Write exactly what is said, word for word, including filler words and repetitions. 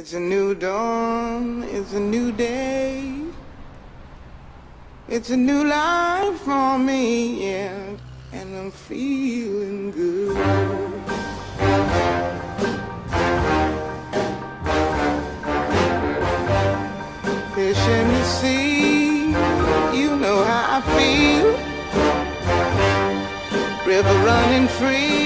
It's a new dawn, it's a new day. It's a new life for me, yeah, and I'm feeling good. Fish in the sea, you know how I feel. River running free.